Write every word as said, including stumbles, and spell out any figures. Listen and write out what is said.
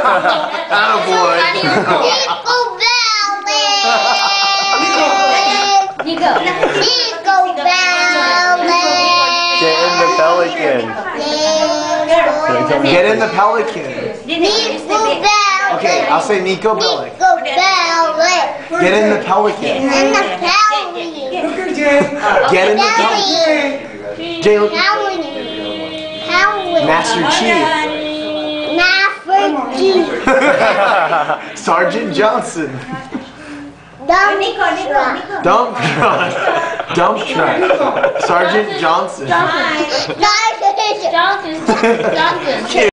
Attaboy. Niko Bellic. Niko. Niko Bellic. Get in the Pelican. Get in the Pelican. Niko Bellic. Okay, I'll say Niko Bellic. Niko Bellic. Get in the Pelican. In the Pelican. Get in the Pelican. Jay, look. Master Chief. Master Chief. Sergeant Johnson. Dump truck. Dump truck. Dump truck. Sergeant Johnson. Johnson. Johnson. Johnson. Johnson.